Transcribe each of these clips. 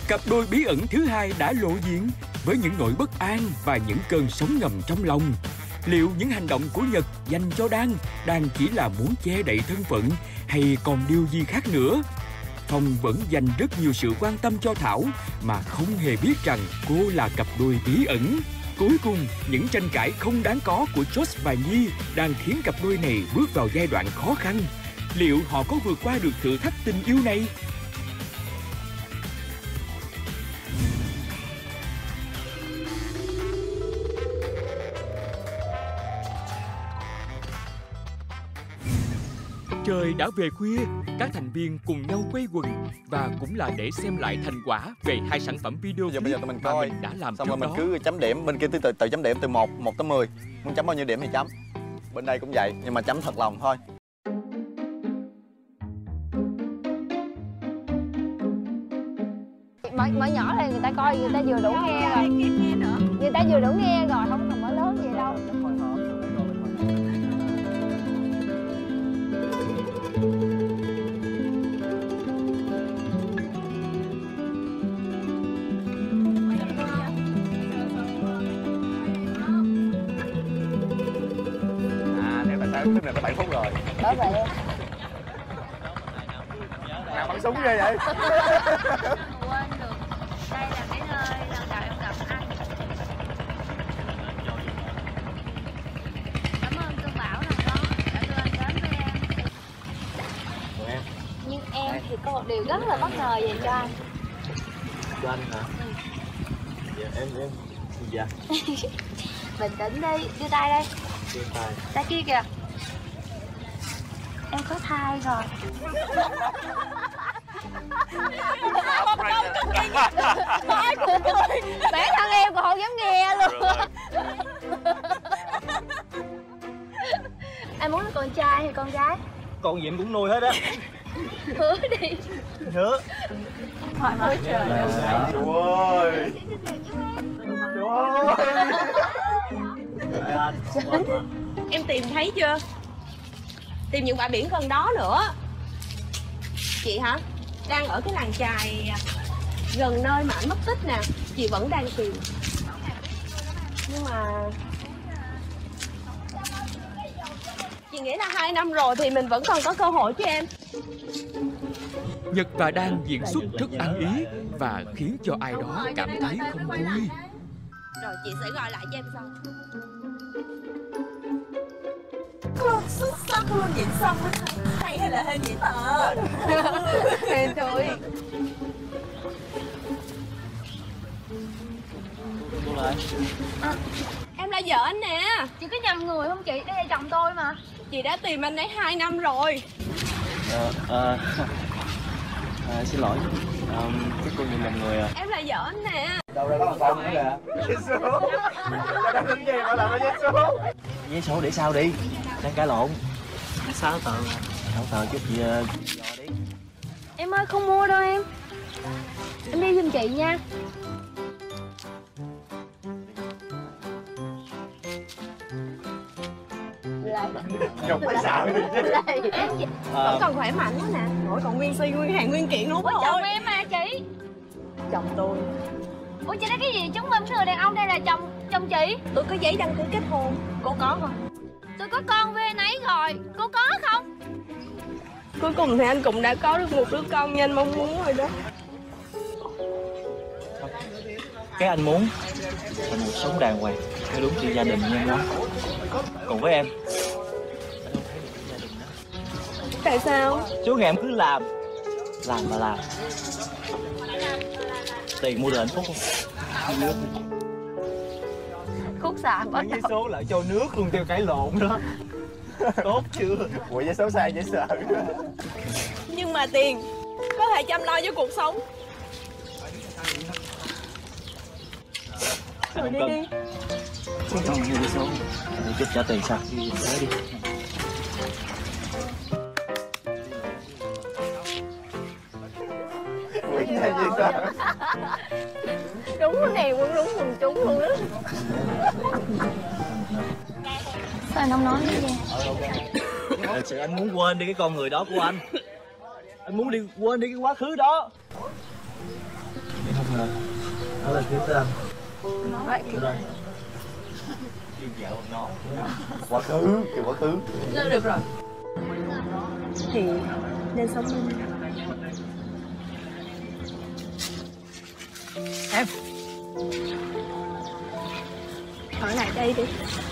Cặp đôi bí ẩn thứ hai đã lộ diện với những nỗi bất an và những cơn sóng ngầm trong lòng. Liệu những hành động của Nhật dành cho Đan chỉ là muốn che đậy thân phận hay còn điều gì khác nữa? Phong vẫn dành rất nhiều sự quan tâm cho Thảo mà không hề biết rằng cô là cặp đôi bí ẩn. Cuối cùng, những tranh cãi không đáng có của Josh và Nhi đang khiến cặp đôi này bước vào giai đoạn khó khăn. Liệu họ có vượt qua được thử thách tình yêu này? Trời đã về khuya, các thành viên cùng nhau quây quần và cũng là để xem lại thành quả về hai sản phẩm video bây giờ tụi mình coi mình đã làm xong trước rồi mình đó. cứ chấm điểm, bên kia tự chấm điểm từ 1 tới 10. Muốn chấm bao nhiêu điểm thì chấm. Bên đây cũng vậy, nhưng mà chấm thật lòng thôi. Mở nhỏ lên người ta coi, người ta vừa đủ nghe rồi. Người ta vừa đủ nghe rồi, không cần mở lớn vậy đâu. Nè tại sao tức này nó 7 phút rồi. Bởi vậy. Nào bắn súng ghê vậy? Quên được. Đây là cái nơi lần đầu em gặp anh. Cảm ơn cơn bão nào đó đã đưa anh đến với em. Nhưng em thì có một điều rất là bất ngờ dành cho anh. Cho anh hả? Dạ em dạ. Bình tĩnh đi, đưa tay đây. Đưa tay. Tay kia kìa. Em có thai rồi. Ai cũng cười. Bản thân em còn không dám nghe luôn. Em muốn là con trai hay con gái? Con gì em cũng nuôi hết á. Hứa đi. Hứa. Thoải mái. Trời ơi. Trời ơi. Em tìm thấy chưa? Tìm những bãi biển gần đó nữa. Chị hả? Đang ở cái làng chài gần nơi mà anh mất tích nè. Chị vẫn đang tìm. Nhưng mà chị nghĩ là 2 năm rồi thì mình vẫn còn có cơ hội chứ em. Nhật và Đan diễn xuất rất ăn ý và khiến cho ai đó cảm thấy không vui. Rồi chị sẽ gọi lại cho em sau. Xuất sắc luôn diễn xong hay hay là hơi diễn tờ. Hên thôi. Em là vợ anh nè. Chị có nhầm người không chị? Đây là chồng tôi mà. Chị đã tìm anh ấy 2 năm rồi. Xin lỗi, các cô nhìn nhầm người à. Em là vợ anh nè. Đâu ra có con nữa kìa. Giê xu. Đang tính gì mà làm Giê xu. Vé số để sao đi, đang cãi lộn. 6 tờ. 6 tờ chút gì dò đi. Em ơi không mua đâu em. Em đi giùm chị nha. Nhục phải xạo đi chứ. Vẫn còn khỏe mạnh quá nè. Mỗi còn nguyên si, nguyên hàng, nguyên kiện luôn. Ủa chồng em mà chị. Chồng tôi. Ủa chị nói cái gì? Chứng minh người đàn ông đây là chồng chị. Tôi có giấy đăng ký kết hôn. Cô có không? Tôi có con với anh ấy rồi. Cô có không? Cuối cùng thì anh cũng đã có được một đứa con như anh mong muốn rồi đó. Cái anh muốn là một sống đàng hoàng, theo đúng chuyện gia đình như em nói. Còn với em, Tại sao? suốt ngày em cứ làm và làm. Tiền mua được hạnh phúc không? Khúc xạ bắt Vé số lại cho nước luôn, theo cãi lộn đó. Tốt chưa? Ủa giấy số sai dễ sợ. Nhưng mà tiền có thể chăm lo cho cuộc sống. Rồi đi đi. Không, như vé số. Chút trả tiền sao? Tới đi. Quỷ này dễ sợ. Đúng cái này quần đúng quần trúng luôn á. Sao anh không nói gì vậy? Thật sự anh muốn quên đi cái con người đó của anh. Anh muốn quên đi cái quá khứ đó. Em không Đó là kiếm tên. Vậy thì Quá khứ, kiểu quá khứ. được rồi. Thì nên sống luôn. Em Ở lại đây đi.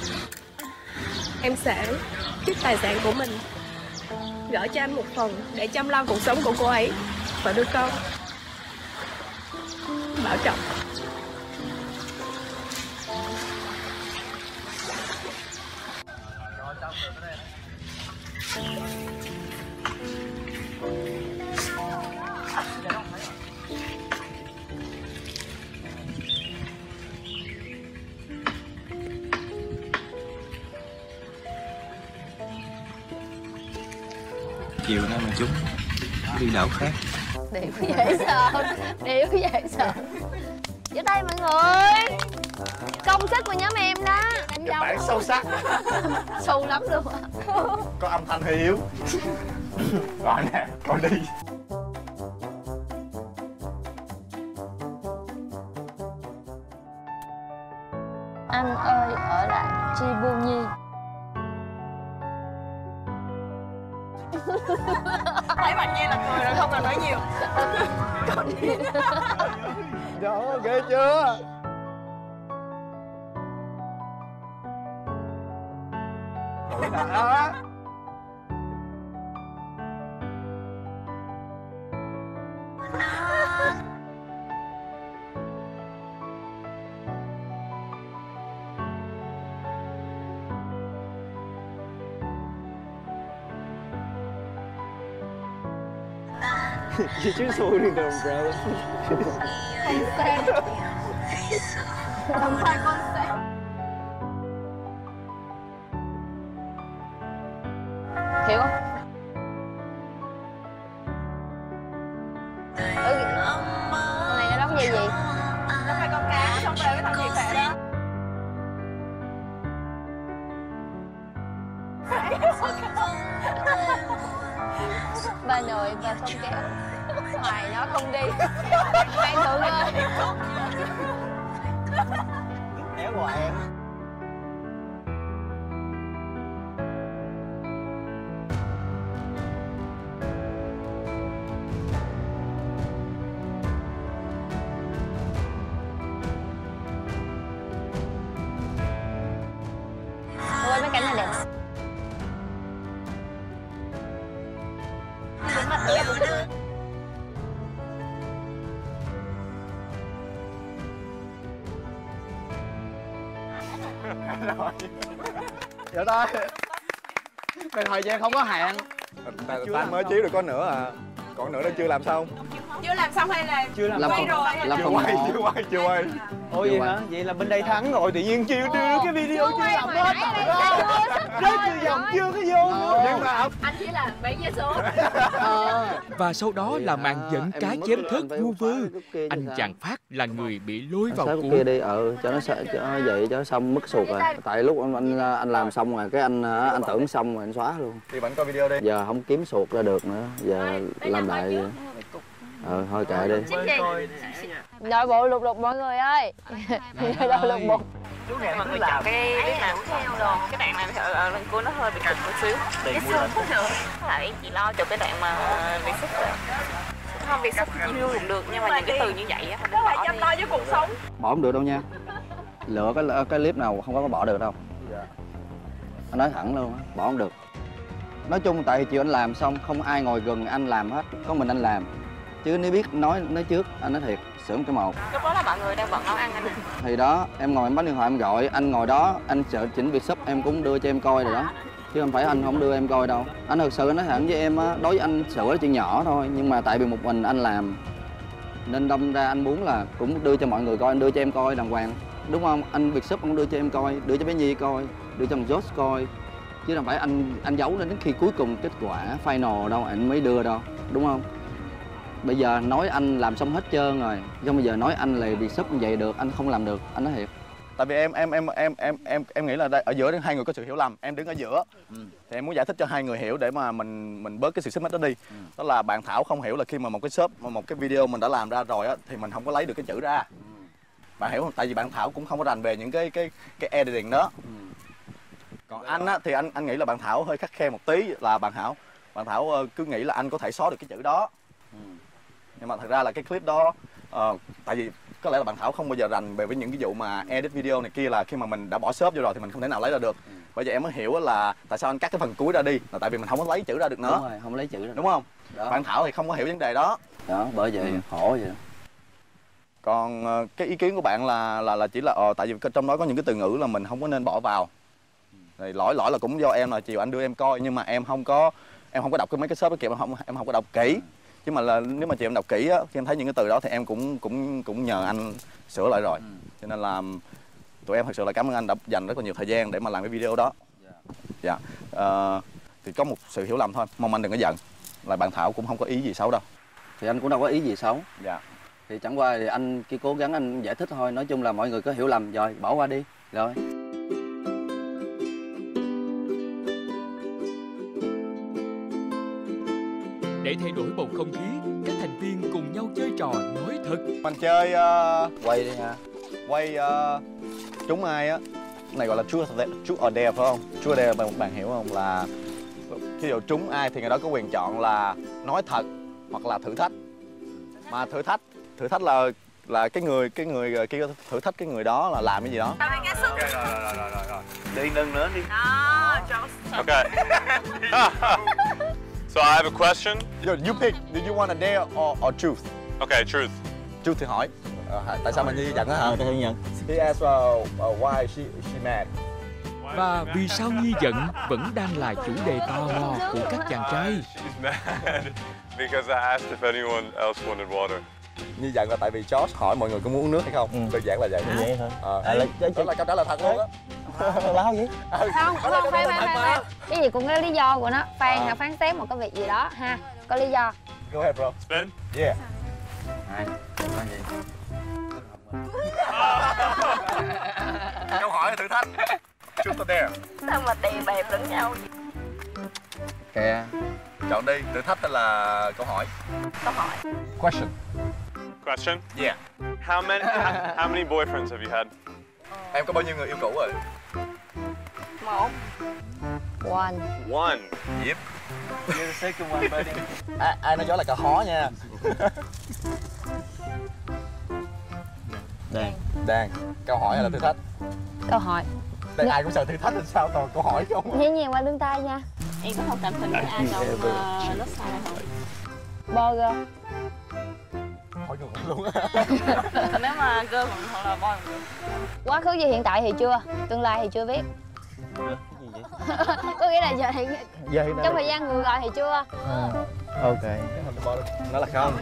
Em sẽ cướp tài sản của mình, gửi cho anh một phần để chăm lo cuộc sống của cô ấy và đứa con. Bảo trọng. Chiều nay mà chúng đi đảo khác. Điệu dễ sợ, điệu dễ sợ. Vô tay mọi người. Công sức của nhóm em đó. Anh Kịch bản sâu sắc. Sâu lắm luôn. Có âm thanh hơi yếu. Rồi nè, coi đi. Anh ơi ở lại Djibouti. Thấy bạn Nhi là cười rồi, không cần nói nhiều. Đó, ghê chưa? Đó. You just holding the umbrella. Không phải con sẽ. Hiểu không? Con này nó đóng vai gì? Nó phải con cá xong về với thằng Việt Phệ đó. Ba nội và xong kéo. Hoài nó không đi. Bạn Thượng ơi. Éo hoài em. Ôi mấy cảnh này đẹp. Rồi. Dạ đây. Cái thời gian không có hạn. Ta mới chiếu được có nữa à. Còn nữa nó chưa làm xong. Chưa làm xong hay là Chưa làm quay rồi? làm Chưa phần quay, một. chưa quay. Ồ vậy hả? Vậy là bên đây thắng rồi, tự nhiên chưa đưa cái video chưa làm hết. Rớt từ vòng chưa có vô nữa. Nhưng mà Anh chỉ là bán vé số. và sau đó là màn dẫn cá em chém mất thớt phải vu phá vơ. cái khúc kia chứ Anh sao? chàng Phát là người bị lôi vào Xóa cuộc. kia đi, cho nó vậy cho nó xong mất sụt rồi. Tại lúc anh làm xong rồi cái anh tưởng xong rồi anh xóa luôn. thì bạn coi video đi. Giờ không kiếm sụt ra được nữa, giờ làm lại. Thôi kệ đi. Nội bộ lục đục mọi người ơi. Nội bộ lục đục. Mọi người chọn cái nào cũng theo đồ. Cái đoạn này ở lần cuối nó hơi bị cực một xíu. Cái xương cũng được. Em chỉ lo chụp cái đoạn mà bị sức rồi. Không, bị sức thì lưu được nhưng mà những cái từ như vậy á. Nó phải chăm lo với cuộc sống. Bỏ không được đâu nha. Lựa cái clip nào không có bỏ được đâu. Anh nói thẳng luôn, bỏ không được. Nói chung tại chiều anh làm xong không ai ngồi gần anh làm hết, có mình anh làm. Chứ nếu biết nói trước, anh nói thiệt, xưởng cái một. Lúc đó là mọi người đang bận nấu ăn anh ạ. Thì đó, em ngồi em bắt điện thoại em gọi, anh ngồi đó, anh sợ chỉnh việc sub em cũng đưa cho em coi rồi đó. Chứ không phải anh không đưa em coi đâu. Anh thật sự nói thẳng với em á, đối với anh sửa là chuyện nhỏ thôi, nhưng mà tại vì một mình anh làm nên đâm ra anh muốn là cũng đưa cho mọi người coi, anh đưa cho em coi đàng hoàng. Đúng không? Anh việc sub cũng đưa cho em coi, đưa cho bé Nhi coi, đưa cho thằng Josh coi. Chứ không phải anh giấu đến khi cuối cùng kết quả final đâu anh mới đưa đâu, đúng không? Bây giờ nói anh làm xong hết trơn rồi, nhưng bây giờ nói anh là việc sub như vậy được, anh không làm được, anh nói thiệt. Tại vì em nghĩ là đây, ở giữa hai người có sự hiểu lầm, em đứng ở giữa. Thì em muốn giải thích cho hai người hiểu để mà mình bớt cái sự xích mích đó đi. Đó là bạn Thảo không hiểu là khi mà một cái shop, một cái video mình đã làm ra rồi á thì mình không có lấy được cái chữ ra. Bạn hiểu không? Tại vì bạn Thảo cũng không có rành về những cái editing đó. Còn anh á thì anh nghĩ là bạn Thảo hơi khắt khe một tí, là bạn Thảo cứ nghĩ là anh có thể xóa được cái chữ đó. Nhưng mà thật ra là cái clip đó tại vì có lẽ là bạn Thảo không bao giờ rành về với những cái vụ mà edit video này kia, là khi mà mình đã bỏ shop vô rồi thì mình không thể nào lấy ra được. Bây giờ em mới hiểu là tại sao anh cắt cái phần cuối ra đi, là tại vì mình không có lấy chữ ra được nữa. Đúng rồi, không lấy chữ ra. Đúng không? Đó. Bạn Thảo thì không có hiểu vấn đề đó. Đó, bởi vậy khổ vậy. Còn cái ý kiến của bạn là chỉ là tại vì trong đó có những cái từ ngữ là mình không có nên bỏ vào. Thì lỗi là cũng do em, là chiều anh đưa em coi nhưng mà em không có đọc mấy cái shop đó kịp, em không có đọc kỹ. Chứ mà là nếu mà chị em đọc kỹ á, khi em thấy những cái từ đó thì em cũng nhờ anh sửa lại rồi. Cho nên là tụi em thật sự là cảm ơn anh đã dành rất là nhiều thời gian để mà làm cái video đó. Dạ. Thì có một sự hiểu lầm thôi, mong anh đừng có giận. Là bạn Thảo cũng không có ý gì xấu đâu. Thì anh cũng đâu có ý gì xấu. Dạ. Thì chẳng qua thì anh chỉ cố gắng anh giải thích thôi. Nói chung là mọi người có hiểu lầm rồi, bỏ qua đi. Rồi. Để thay đổi bầu không khí, các thành viên cùng nhau chơi trò nói thật. Mình chơi quay đi ha. Quay trúng ai á. Cái này gọi là truth or dare phải không? Truth or dare bạn hiểu không? Là khi dụ trúng ai thì người đó có quyền chọn là nói thật hoặc là thử thách. Mà thử thách là cái người kia thử thách cái người đó là làm cái gì đó. Okay, rồi. Đi nâng nữa đi. Okay. So I have a question. You pick. Do you want a dare or truth? Okay, truth. Truth thì hỏi. Tại sao mình Nhi giận á hả? Tại sao nhận? He asked why she mad. Và vì sao Nhi giận vẫn đang là chủ đề tò mò của các chàng trai. She's mad because I asked if anyone else wanted water. Nhi giận là tại vì Josh hỏi mọi người có muốn uống nước hay không. Đơn giản là vậy. Vậy thôi. Đó là câu trả lời thật luôn á. Láo gì? Không, khoan. Cái gì cũng có lý do của nó. Phan đã phán xét một cái việc gì đó ha. Có lý do. Go ahead bro. Spin. Yeah. Câu hỏi thử thách. Truth or dare. Sao mà đè bẹp lẫn nhau vậy? Kìa. Chọn đi, thử thách hay là câu hỏi? Câu hỏi. Question. Question. Yeah. How many boyfriends have you had? Em có bao nhiêu người yêu cũ rồi? Một. One. One. Yep. You're the second one, buddy. Ai nói gió là cờ hó nha. Đang. Câu hỏi hay là thử thách? Câu hỏi. Đây ai cũng sợ thử thách thì sao toàn câu hỏi không? Nhẹ nhàng qua lưng tay nha. Em có một cảm tình với ai trong lớp sau này không? Burger. Hỏi ngược luôn á. Nếu mà girl hoặc là boy cũng được. Quá khứ gì hiện tại thì chưa, tương lai thì chưa biết. Có nghĩa là giờ hiện trong thời gian vừa rồi thì chưa. Ok. Nó là không.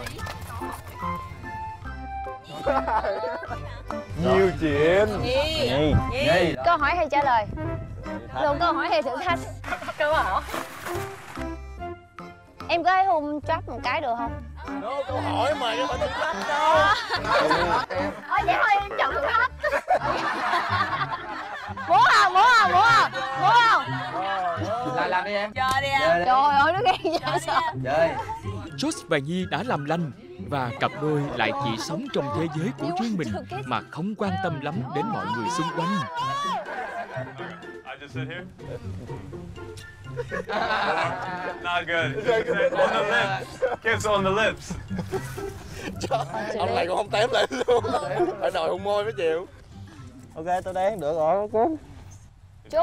Nhiều chuyện. Nhi. Câu hỏi hay trả lời? Luôn câu hỏi hay thử thách? Câu hỏi. Em có thấy hôn trap một cái được không? Câu hỏi mà chứ phải thử thách đâu. Vậy thôi em chọn thử thách. Muốn không? Lại làm đi em. Chơi đi em. Trời ơi nó ghen dễ sợ. Chơi. Josh và Nhi đã làm lành và cặp đôi lại chỉ sống trong thế giới của riêng mình mà không quan tâm lắm đến mọi người xung quanh. I just sit here. Not good. On the lips. Kiss on the lips. Ông này còn không tém lại luôn. Phải đòi hôn môi mới chịu. Ok, tôi đang được rồi, cuốn. Chúc.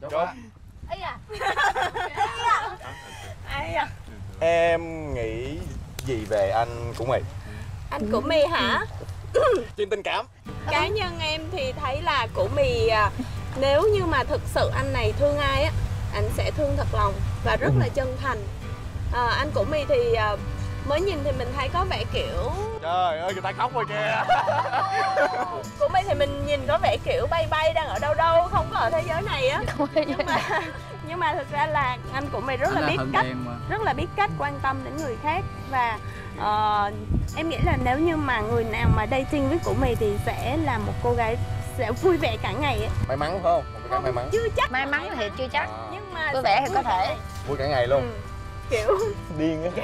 Em nghĩ gì về anh của mày? Anh của mì hả? Chuyện tình cảm. Cá nhân em thì thấy là của mì nếu như mà thực sự anh này thương ai á, anh sẽ thương thật lòng và rất là chân thành. Anh của mì thì mới nhìn thì mình thấy có vẻ kiểu Trời ơi, người ta khóc rồi kìa. của mì thì mình nhìn có vẻ kiểu bay bay đang ở đâu không có ở thế giới này á. Nhưng mà thực ra là anh của mì rất là biết cách quan tâm đến người khác. Và em nghĩ là nếu như mà người nào mà dating với của mì thì sẽ là một cô gái sẽ vui vẻ cả ngày ấy. May mắn phải không? Một cái may mắn. Chưa chắc. May mắn thì chưa chắc. Nhưng mà Vui vẻ thì có thể. Vui cả ngày luôn. Kiểu Điên á.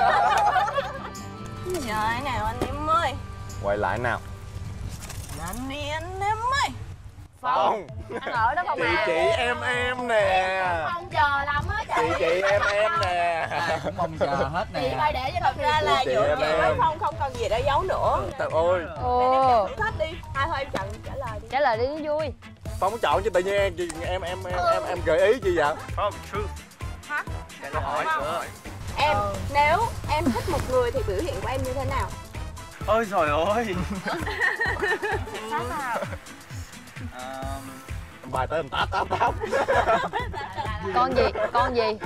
Rồi nào anh em ơi. Quay lại nào. Anh đi anh em ơi. Phong. Anh ở đó không à? Chị em nè. Không chờ lắm á. Chị em nè. Cũng mong chờ hết Chị nè. phải để cho Thật ra là Chị giữa em chị em. với Phong không còn gì để giấu nữa. Trời ơi. Ồ. Thử thách đi. Hai thôi em chọn trả lời đi. Trả lời đi nó vui. Phong chọn chứ tự nhiên em gợi ý gì vậy? Không, true. Hả? Câu hỏi nữa. Em nếu em thích một người thì biểu hiện của em như thế nào? Ôi trời ơi. Bài tới em tát. Con gì?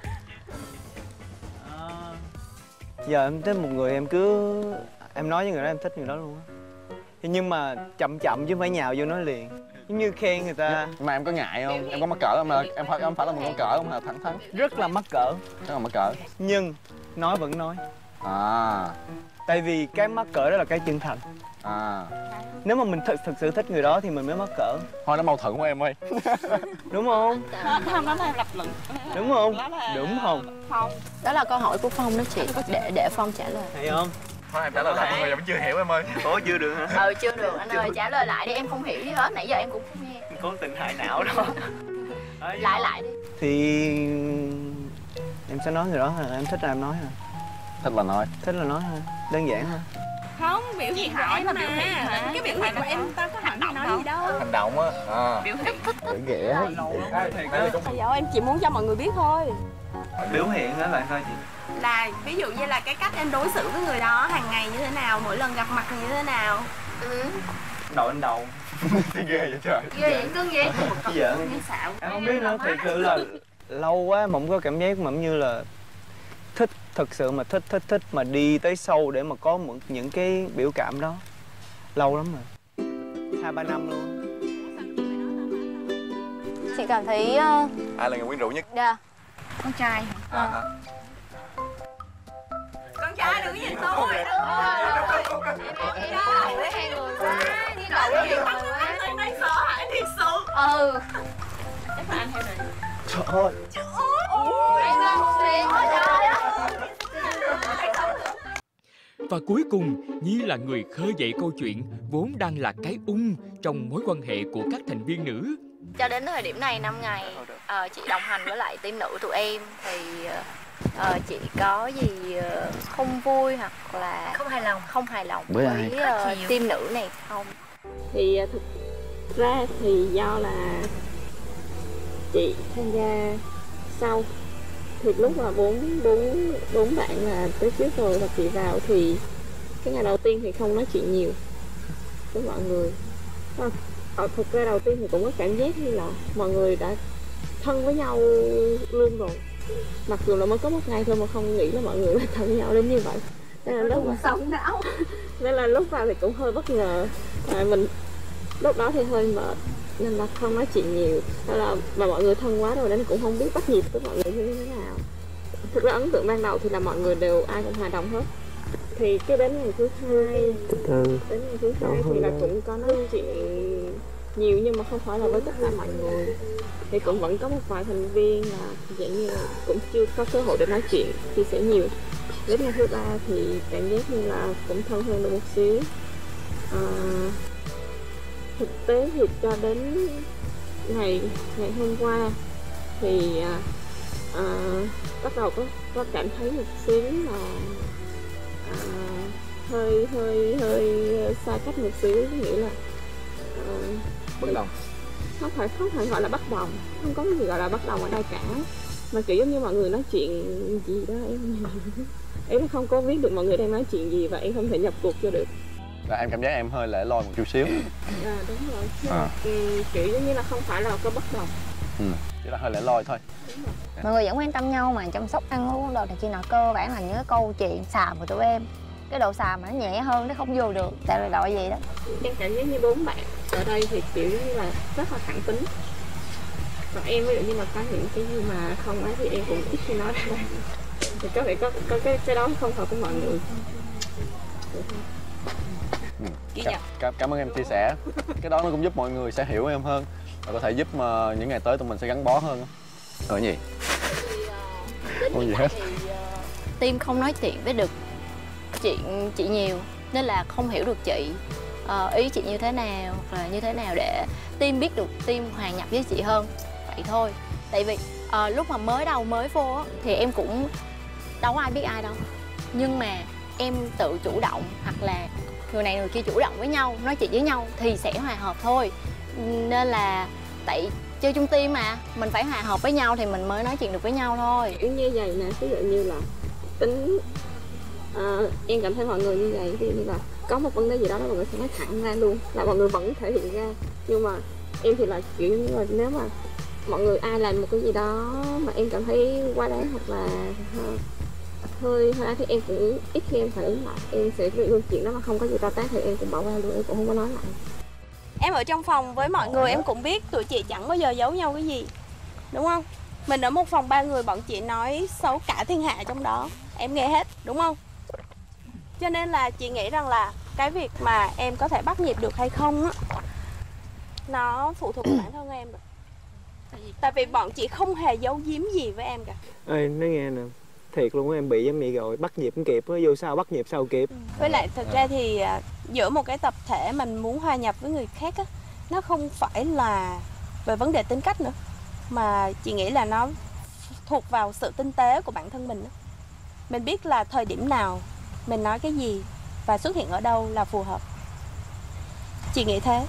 Giờ em thích một người em cứ em nói với người đó em thích người đó luôn á. Nhưng mà chậm chứ không phải nhào vô nói liền. Giống như khen người ta. Mà em có ngại không? Em có mắc cỡ không? Em phải là một con cỡ không hả? Thẳng thắn. Rất là mắc cỡ. Rất là mắc cỡ. Nhưng nói vẫn nói. À. Tại vì cái mắc cỡ đó là cái chân thành. À. Nếu mà mình thực sự thích người đó thì mình mới mắc cỡ. Thôi nó mâu thuẫn của em ơi. Đúng không? Không, đó là lập luận. Đúng không? Đúng không? Phong. Đó là câu hỏi của Phong đó chị. Để Phong trả lời. Hay không? Thôi em trả lời lại mọi người vẫn chưa hiểu em ơi. Ủa chưa được hả? Chưa được anh ơi, trả lời lại đi, em không hiểu gì hết, nãy giờ em cũng không nghe. Cố tình hại não đó. Lại đi. Thì em sẽ nói người đó là em thích là em nói hả? Thích là nói. Thích là nói thôi. Đơn giản thôi. Không, biểu hiện của em mà. Cái biểu hiện của em tao có hỏi mày nói gì đâu. Hành động á. À. Biểu hiện thích. Ghẻ. Dạ em chỉ muốn cho mọi người biết thôi. Biểu hiện đó là sao chị? Là ví dụ như là cái cách em đối xử với người đó hàng ngày như thế nào, mỗi lần gặp mặt như thế nào. Đội anh đầu. Ghê vậy trời. Ghê vậy cưng vậy? Cái giỡn. Em không biết nữa, thiệt sự là lâu quá em không có cảm giác mà như là thích, thực sự mà thích mà đi tới sâu để mà có những cái biểu cảm đó. Lâu lắm rồi. 2-3 năm luôn. Chị cảm thấy Ai là người quyến rũ nhất? dạ. Con trai. Con trai đừng nhìn tôi. Em đi đầu với hai người quá. Đi đầu với hai người quá. Em đang sợ hãi thiệt sự. Chắc là anh theo rồi. Trời ơi. Em là một liền. Trời ơi. Và cuối cùng, Nhi là người khơi dậy câu chuyện vốn đang là cái trong mối quan hệ của các thành viên nữ. Cho đến thời điểm này 5 ngày chị đồng hành với lại team nữ tụi em thì chị có gì không vui hoặc là không hài lòng với team nữ này không? Thì thực ra thì do là chị tham gia sau, thì lúc mà bốn bạn là tới trước rồi và chị vào thì cái ngày đầu tiên thì không nói chuyện nhiều với mọi người. Thực ra đầu tiên thì cũng có cảm giác như là mọi người đã thân với nhau luôn rồi, mặc dù là mới có một ngày thôi mà không nghĩ là mọi người là thân với nhau đến như vậy. Nên là lúc sống não nên là lúc vào thì cũng hơi bất ngờ. Mình lúc đó thì hơi mệt nên là không nói chuyện nhiều, là mà mọi người thân quá rồi nên cũng không biết bắt nhịp với mọi người như thế nào. Thực ra ấn tượng ban đầu thì là mọi người đều ai cũng hòa đồng hết. Thì cái đến ngày thứ hai thì là cũng có nói chuyện nhiều nhưng mà không phải là với tất cả mọi người, thì cũng vẫn có một vài thành viên là dạng như cũng chưa có cơ hội để nói chuyện chia sẻ nhiều. Đến ngày thứ ba thì cảm giác như là cũng thân hơn được một xíu. Thực tế thì cho đến ngày hôm qua thì bắt đầu có cảm thấy một xíu là hơi xa cách một xíu, nghĩa là Bất đồng. không phải gọi là bất đồng, không có gì gọi là bất đồng ở đây cả, mà kiểu giống như mọi người nói chuyện gì đó em không có biết được mọi người đang nói chuyện gì và em không thể nhập cuộc cho được. Là em cảm giác em hơi lẻ loi một chút xíu. Đúng rồi. Kiểu giống như là không phải là có bất đồng. Chỉ là hơi lẻ loi thôi. Mọi người vẫn quan tâm nhau mà chăm sóc ăn uống đồ này kia nọ, cơ bản là những cái câu chuyện xàm của tụi em. Cái độ xàm mà nó nhẹ hơn, nó không vô được. Tại là đội gì đó. Em cảm giác như bốn bạn ở đây thì kiểu giống như là rất là thẳng tính. Còn em ví dụ như là có những cái gì mà không ấy thì em cũng ít khi nói ra. Thì có thể có cái đó không hợp với mọi người. Cảm ơn em chia sẻ. Cái đó nó cũng giúp mọi người sẽ hiểu em hơn và có thể giúp mà những ngày tới tụi mình sẽ gắn bó hơn. Gì? Không gì hết. Tim không nói chuyện với được chị nhiều nên là không hiểu được chị ý chị như thế nào hoặc là như thế nào để Tim biết được Tim hòa nhập với chị hơn. Vậy thôi. Tại vì lúc mà mới vô á, thì em cũng đâu có ai biết ai đâu. Nhưng mà em tự chủ động hoặc là người này người kia chủ động với nhau, nói chuyện với nhau thì sẽ hòa hợp thôi. Nên là tại chơi chung team mà, mình phải hòa hợp với nhau thì mình mới nói chuyện được với nhau thôi. Như vậy nè, ví dụ như là tính em cảm thấy mọi người như vậy, ví dụ như là có một vấn đề gì đó mọi người sẽ nói thẳng ra luôn, là mọi người vẫn thể hiện ra. Nhưng mà em thì là kiểu như là nếu mà mọi người ai làm một cái gì đó mà em cảm thấy quá đáng hoặc là hơi thì em cũng ít khi em phản ứng lại. Em sẽ luôn chuyện đó mà không có gì to tát thì em cũng bỏ qua luôn, em cũng không có nói lại. Em ở trong phòng với mọi người em cũng biết tụi chị chẳng bao giờ giấu nhau cái gì, đúng không? Mình ở một phòng 3 người, bọn chị nói xấu cả thiên hạ trong đó em nghe hết, đúng không? Cho nên là chị nghĩ rằng là cái việc mà em có thể bắt nhịp được hay không á, nó phụ thuộc vào bản thân em rồi. Tại vì bọn chị không hề giấu giếm gì với em cả. Ê, nói nghe nè, thiệt luôn á, em bị giống vậy rồi, bắt nhịp không kịp á, vô sao bắt nhịp sao kịp. Với lại thực ra thì giữa một cái tập thể mình muốn hòa nhập với người khác á, nó không phải là về vấn đề tính cách nữa, mà chị nghĩ là nó thuộc vào sự tinh tế của bản thân mình đó. Mình biết là thời điểm nào mình nói cái gì và xuất hiện ở đâu là phù hợp. Chị nghĩ thế.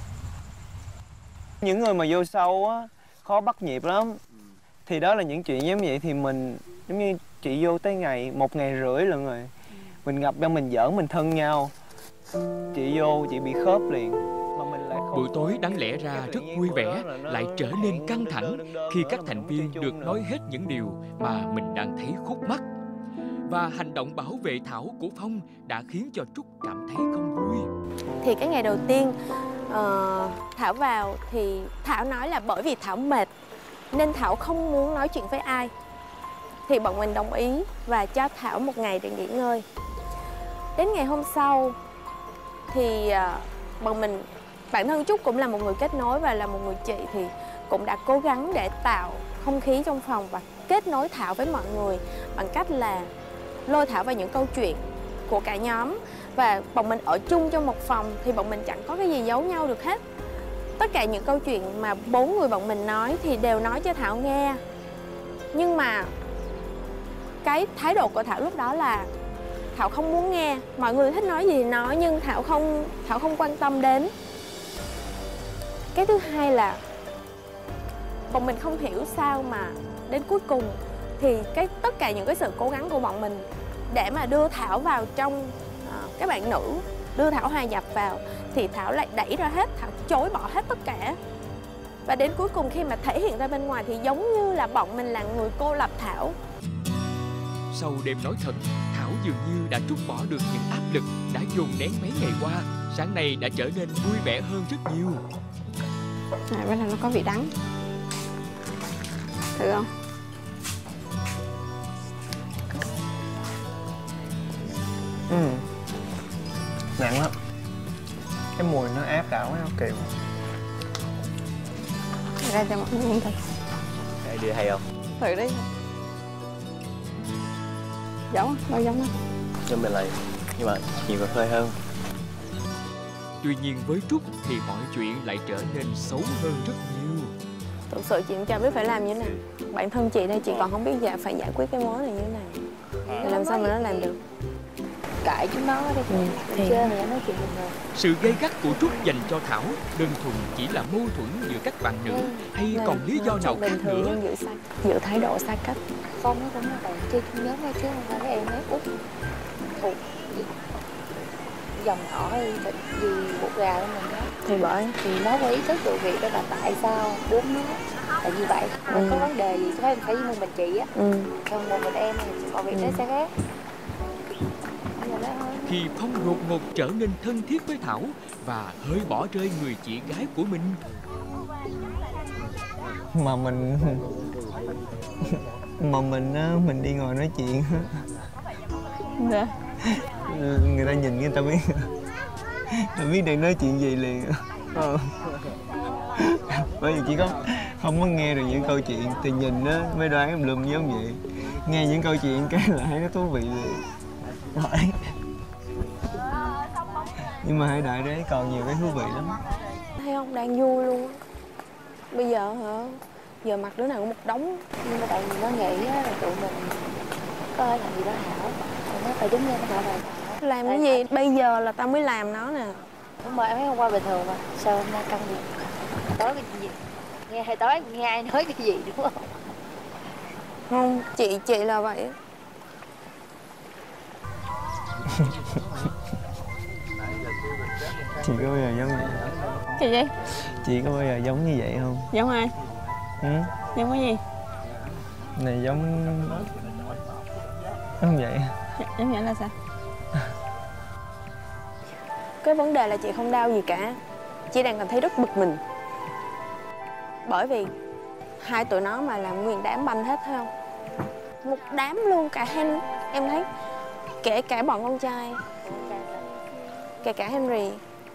Những người mà vô sâu á khó bắt nhịp lắm. Thì đó là những chuyện giống vậy thì mình giống như chị vô tới 1 ngày rưỡi lần rồi. Mình gặp nhau mình giỡn mình thân nhau. Chị vô chị bị khớp liền. Mà mình lại không. Buổi tối đáng lẽ ra rất vui vẻ lại trở nên căng thẳng khi các thành viên được nói hết những điều mà mình đang thấy khúc mắc. Và hành động bảo vệ Thảo của Phong đã khiến cho Trúc cảm thấy không vui. Thì cái ngày đầu tiên Thảo vào thì Thảo nói là bởi vì Thảo mệt nên Thảo không muốn nói chuyện với ai. Thì bọn mình đồng ý và cho Thảo 1 ngày để nghỉ ngơi. Đến ngày hôm sau thì bọn mình, bản thân Trúc cũng là một người kết nối và là một người chị, thì cũng đã cố gắng để tạo không khí trong phòng và kết nối Thảo với mọi người bằng cách là lôi Thảo vào những câu chuyện của cả nhóm. Và bọn mình ở chung trong một phòng thì bọn mình chẳng có cái gì giấu nhau được hết. Tất cả những câu chuyện mà 4 người bọn mình nói thì đều nói cho Thảo nghe. Nhưng mà cái thái độ của Thảo lúc đó là Thảo không muốn nghe. Mọi người thích nói gì thì nói, nhưng Thảo không quan tâm đến. Cái thứ hai là bọn mình không hiểu sao mà đến cuối cùng thì tất cả những cái sự cố gắng của bọn mình để mà đưa Thảo vào trong các bạn nữ, đưa Thảo hòa nhập vào, thì Thảo lại đẩy ra hết, Thảo chối bỏ hết tất cả. Và đến cuối cùng khi mà thể hiện ra bên ngoài thì giống như là bọn mình là người cô lập Thảo. Sau đêm nói thật, Thảo dường như đã trút bỏ được những áp lực đã dồn nén mấy ngày qua. Sáng nay đã trở nên vui vẻ hơn rất nhiều. Này bên này nó có vị đắng. Thử không? Nặng lắm. Cái mùi nó áp đảo nó kỳ. Ra cho mọi người uống thử. Để đưa hay không? Thử đi. Giống không? Bao giống không? Nhưng mình lại, nhưng mà nhiều cà phê hơn. Tuy nhiên với Trúc thì mọi chuyện lại trở nên xấu hơn rất nhiều. Thực sự chị cũng chẳng biết phải làm như thế nào. Bản thân chị đây chị còn không biết phải giải quyết cái mối này như thế nào. Thì làm sao mà nó làm được. Cãi chúng nó đi, thì chơi thì nói chuyện bình thường. Sự gay gắt của Trúc dành cho Thảo đơn thuần chỉ là mâu thuẫn giữa các bạn nữ hay còn lý do nào khác nữa? Giữ thái độ xa cách. Phong nó cũng là bạn chơi chung nhóm thôi chứ không phải cái em ấy út thuộc dòng họ hay gì buộc gà của mình đó. Thì bởi thì nó có ý thức được việc đó là tại sao đúng nó là như vậy. Không có vấn đề gì phải như mình chị á. Còn một mình em thì mọi việc nó sẽ khác. Khi Phong đột ngột trở nên thân thiết với Thảo và hơi bỏ rơi người chị gái của mình. Mà mình đi ngồi nói chuyện. Dạ. Người ta nhìn người ta biết. là biết đang nói chuyện gì liền. Bởi vì chỉ có không có nghe được những câu chuyện thì nhìn á mới đoán em lùm giống vậy. Nghe những câu chuyện cái là thấy nó thú vị liền. Rồi. Nhưng mà Hải Đại đấy còn nhiều cái thú vị lắm. Thấy không, đang vui luôn á. Bây giờ hả, giờ mặt đứa nào cũng một đống. Nhưng mà tại vì nó nghĩ á là tụi mình có làm gì đó hảo, nó phải đứng lên nó bảo làm cái gì? Bây giờ là tao mới làm nó nè. Đúng rồi, em thấy hôm qua bình thường mà sao hôm nay căng việc? Tối cái gì? Nghe hay tối nghe ai nói cái gì đúng không? Không, chị là vậy. Chị có bao giờ giống vậy? Gì vậy? Chị có bao giờ giống như vậy không? Giống ai? Ừ? Giống cái gì? Này giống vậy. Giống vậy là sao? Cái vấn đề là chị không đau gì cả. Chị đang cảm thấy rất bực mình. Bởi vì hai tụi nó mà làm nguyên đám banh hết, thấy không? Một đám luôn, cả em thấy kể cả bọn con trai, kể cả Henry.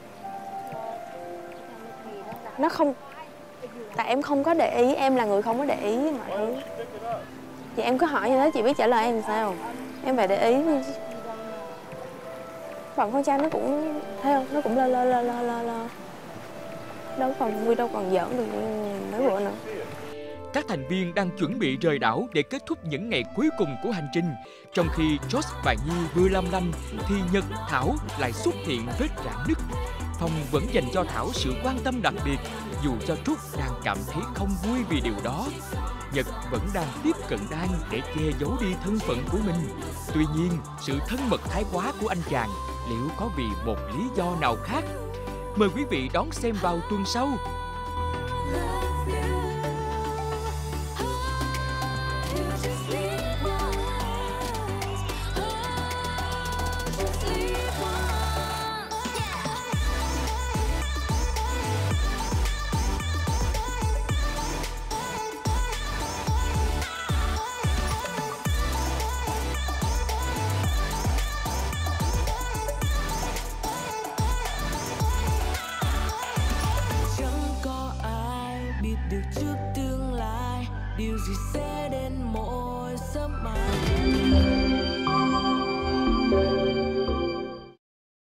Nó không, tại em không có để ý, em là người không có để ý mọi thứ. Vậy em cứ hỏi như thế chị biết trả lời em sao? Em phải để ý. Bọn con trai nó cũng, thấy không? Nó cũng lơ. Đâu còn giỡn được mấy bữa nữa. Các thành viên đang chuẩn bị rời đảo để kết thúc những ngày cuối cùng của hành trình. Trong khi Josh và Nhi vừa làm lanh thì Nhật, Thảo lại xuất hiện vết rạn nứt. Phong vẫn dành cho Thảo sự quan tâm đặc biệt, dù cho Trúc đang cảm thấy không vui vì điều đó. Nhật vẫn đang tiếp cận Đan để che giấu đi thân phận của mình. Tuy nhiên, sự thân mật thái quá của anh chàng liệu có vì một lý do nào khác? Mời quý vị đón xem vào tuần sau. Được trước tương lai, điều gì sẽ đến mỗi sớm mai.